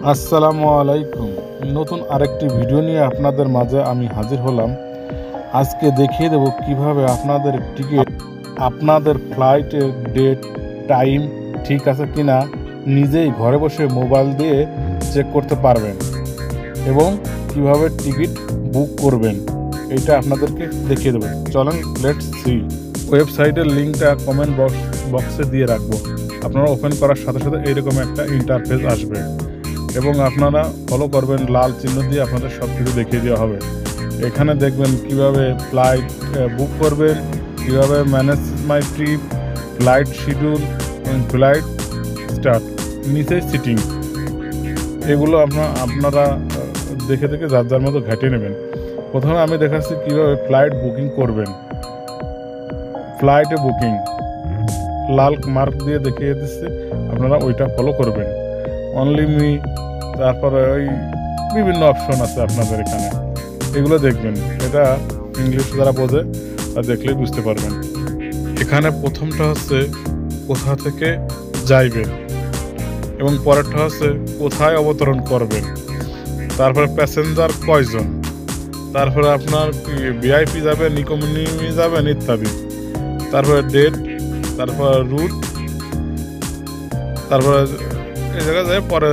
আসসালামু আলাইকুম। নতুন আরেকটি ভিডিও নিয়ে আপনাদের মাঝে আমি হাজির হলাম। আজকে দেখিয়ে দেব কিভাবে আপনাদের টিকিট, আপনাদের ফ্লাইটের ডেট টাইম ঠিক আছে কিনা নিজেই ঘরে বসে মোবাইল দিয়ে চেক করতে পারবেন এবং কিভাবে টিকিট বুক করবেন এটা আপনাদেরকে দেখিয়ে দেবো। চলেন লেটস সি। ওয়েবসাইটের লিঙ্কটা কমেন্ট বক্সে দিয়ে রাখবো। আপনারা ওপেন করার সাথে সাথে এইরকম একটা ইন্টারফেস আসবে এবং আপনারা ফলো করবেন, লাল চিহ্ন দিয়ে আপনাদের সব কিছু দেখিয়ে দেওয়া হবে। এখানে দেখবেন কিভাবে ফ্লাইট বুক করবেন, কিভাবে manage my trip, flight schedule এবং ফ্লাইট স্টার্ট, নিচে সিটিং, এগুলো আপনারা দেখে দেখে যার যার মতো ঘেঁটে নেবেন। প্রথমে আমি দেখাচ্ছি কিভাবে ফ্লাইট বুকিং করবেন। ফ্লাইটে বুকিং লাল মার্ক দিয়ে দেখিয়ে দিচ্ছে, আপনারা ওইটা ফলো করবেন। অনলি মি, তারপরে ওই বিভিন্ন অপশন আছে আপনাদের এখানে, এগুলো দেখবেন। এটা ইংলিশ যারা বোঝে তা দেখলেই বুঝতে পারবেন। এখানে প্রথমটা হচ্ছে কোথা থেকে যাইবেন এবং পরেরটা হচ্ছে কোথায় অবতরণ করবেন, তারপরে প্যাসেঞ্জার কয়জন, তারপরে আপনার ভিআইপি যাবেন, ইকোনমি যাবেন ইত্যাদি, তারপরে ডেট, তারপরে রুট, তারপরে এই জায়গায় যায় পরে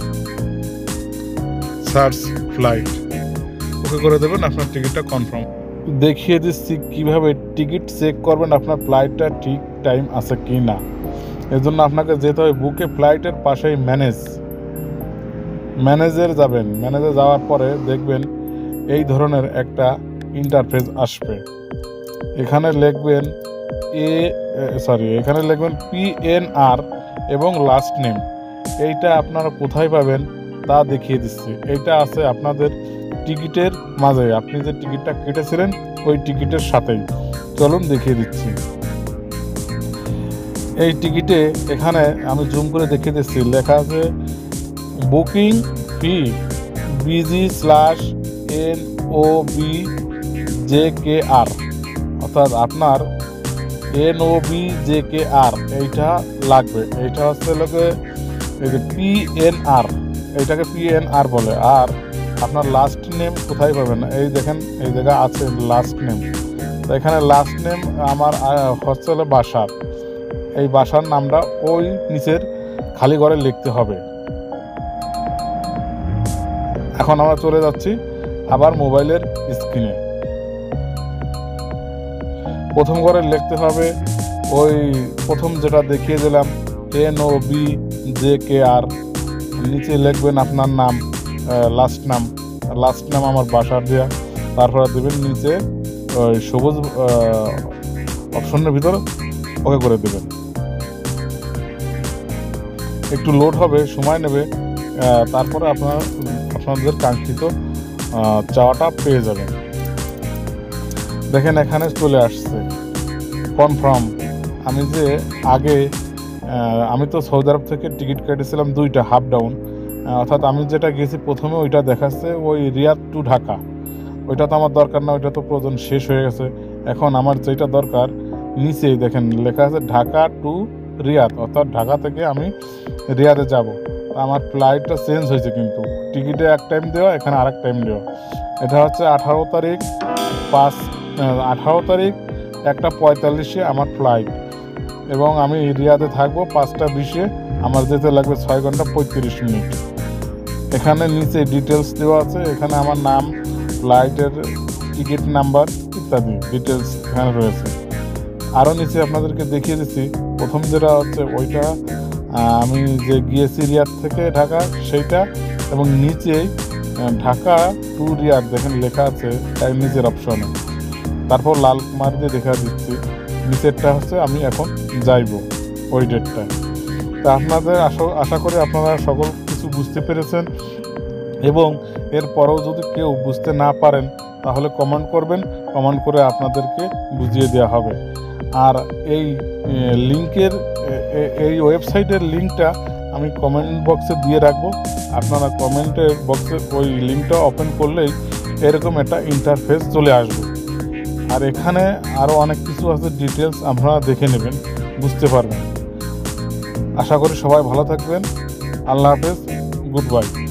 সার্চ ফ্লাইট ওকে করে দেবেন, আপনার টিকিটটা কনফার্ম। দেখিয়ে দিচ্ছি কিভাবে টিকিট চেক করবেন আপনার ফ্লাইটটা ঠিক টাইম আছে কি না। এর জন্য আপনাকে যেতে হবে বুকে ফ্লাইটের পাশেই ম্যানেজের যাবেন। ম্যানেজে যাওয়ার পরে দেখবেন এই ধরনের একটা ইন্টারফেস আসবে। এখানে লিখবেন এখানে লিখবেন PNR এবং লাস্ট নেম। এইটা আপনারা কোথায় পাবেন তা দেখিয়ে দিচ্ছি। এইটা আছে আপনাদের টিকিটের মাঝে, আপনি যে টিকিটটা কেটেছিলেন ওই টিকিটের সাথেই। চলুন দেখিয়ে দিচ্ছি। এই টিকিটে এখানে আমি জুম করে দেখিয়ে দিচ্ছি, লেখা আছে বুকিং ফি BG/NOBJKR, অর্থাৎ আপনার NOBJKR এইটা লাগবে। এইটা হচ্ছে লোকে এই যে PNR, এইটাকে PNR বলে। আর আপনার লাস্ট নেম কোথায় পাবেন, এই দেখেন এই জায়গা আছে লাস্ট নেম। তো এখানে লাস্ট নেম আমার হচ্ছে হলো বাসার, এই বাসার নামটা ওই নিচের খালি ঘরে লিখতে হবে। এখন আমরা চলে যাচ্ছি আবার মোবাইলের স্ক্রিনে। প্রথম ঘরে লিখতে হবে ওই প্রথম যেটা দেখিয়ে দিলাম NOBJKR, নিচে লিখবেন আপনার নাম, লাস্ট নাম আমার বাসার দেওয়া, তারপরে দেবেন নিচে ওই সবুজ অপশনের ভিতরে ওকে করে দেবেন। একটু লোড হবে, সময় নেবে, তারপরে আপনাদের কাঙ্ক্ষিত চাওয়াটা পেয়ে যাবেন। দেখেন এখানে চলে আসছে কনফার্ম। আমি যে আগে আমি তো সৌদি আরব থেকে টিকিট কেটেছিলাম দুইটা হাফ ডাউন, অর্থাৎ আমি যেটা গেছি প্রথমে ওইটা দেখাচ্ছে ওই রিয়াদ টু ঢাকা। ওইটা তো আমার দরকার না, ওইটা তো প্রয়োজন শেষ হয়ে গেছে। এখন আমার যেটা দরকার নিচেই দেখেন লেখা আছে ঢাকা টু রিয়াদ, অর্থাৎ ঢাকা থেকে আমি রিয়াদে যাব। আমার ফ্লাইটটা চেঞ্জ হয়েছে, কিন্তু টিকিটে এক টাইম দেওয়া, এখানে আরেক টাইম দেওয়া। এটা হচ্ছে 18 তারিখ 1:45 আমার ফ্লাইট এবং আমি রিয়াদে থাকবো 5:20। আমার যেতে লাগবে 6 ঘন্টা 35 মিনিট। এখানে নিচে ডিটেলস দেওয়া আছে, এখানে আমার নাম, ফ্লাইটের টিকিট নাম্বার ইত্যাদি ডিটেলস এখানে রয়েছে। আরও নিচে আপনাদেরকে দেখিয়ে দিচ্ছি, প্রথম যেটা হচ্ছে ওইটা আমি যে গিয়েছি রিয়াদ থেকে ঢাকা সেইটা, এবং নিচেই ঢাকা টু রিয়াদ দেখেন লেখা আছে তাই নিচের অপশনে। তারপর লাল মার দিয়ে দেখা দিচ্ছি নিচেরটা হচ্ছে আমি এখন যাইব ওই ডেটটা। তা আপনাদের আশা করি আপনারা সকল কিছু বুঝতে পেরেছেন, এবং এরপরেও যদি কেউ বুঝতে না পারেন তাহলে কমেন্ট করবেন, কমেন্ট করে আপনাদেরকে বুঝিয়ে দেওয়া হবে। আর এই লিঙ্কের এই ওয়েবসাইটের লিঙ্কটা আমি কমেন্ট বক্সে দিয়ে রাখবো। আপনারা কমেন্টের বক্সে ওই লিঙ্কটা ওপেন করলেই এরকম একটা ইন্টারফেস চলে আসবে। আর এখানে আরও অনেক কিছু আছে, ডিটেলস আপনারা দেখে নেবেন, বুঝতে পারবেন। আশা করি সবাই ভালো থাকবেন। আল্লাহ হাফেজ। Good by.